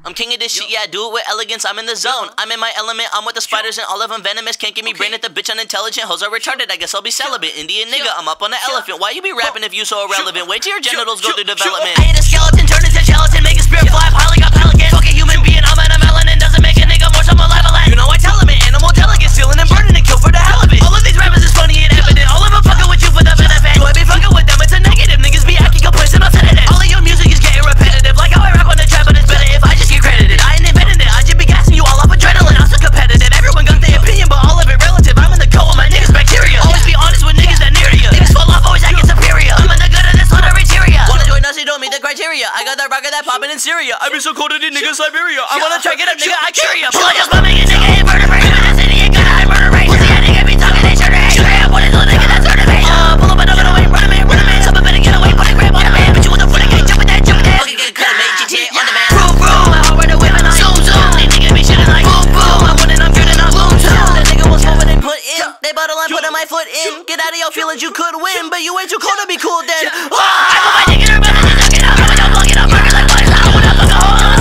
I'm king of this shit, yeah, I do it with elegance, I'm in the zone. I'm in my element, I'm with the spiders and all of them venomous. Can't give me brain at the bitch unintelligent. Hoes are retarded, I guess I'll be celibate. Indian nigga, I'm up on the elephant. Why you be rapping if you so irrelevant? Wait till your genitals go through development. I hate a skeleton, turn into gelatin, make a spirit fly, pile like a pelican. Fuck a human being, I'm in a melanin, doesn't make a nigga more, so I'm alive, alive. You know I tell him it, animal delicate, stealing and burning and kill for the hell of it. All of these rappers is funny and evident, all of them fucking with you for the benefit. Do I be fucking with them? It's a negative, niggas be acting complacent, I'll send it in. All of your music is getting repetitive, like how I rap on the trap, but it's better if I just get credited. I ain't invented it, I just be gassing you all off adrenaline. I'm so competitive, everyone got their opinion, but all of it relative. I'm in the co with my niggas bacteria. Always be honest with niggas that near to you. Niggas fall off, always acting superior. I'm in the good of this little interior. Wanna join us, you don't meet the criteria. I got that rocket that poppin' in Syria. I be so cold in niggas Siberia. I wanna try get up, nigga, I carry ya. Pull up just bumming a nigga invertebrate. I'm in the city, ain't gonna hide murder rate. Pussy, that nigga be talking, they should hate. Straight up, what is little nigga that's hurt of me? Pull up and I'm away, run a man, run a man. Something better get away, put a grab on a man. Bitch, you with the foot again, jump with that, jump with that. Okay, get cut, make GTA on the man. Vroom, vroom, my heart right away, man, I zoom, zoom. These niggas be shitting like boom, boom. I'm winning, I'm turning, I'm boom, zoom. That nigga was what they put in. They bottle, I'm putting my foot in. Get out of your feelings, you could win, but you ain't too cold to be cool then. I put my dick in her mouth and she's sucking up. I'm gonna plug it up, burger like butter. I wanna fuck a hole.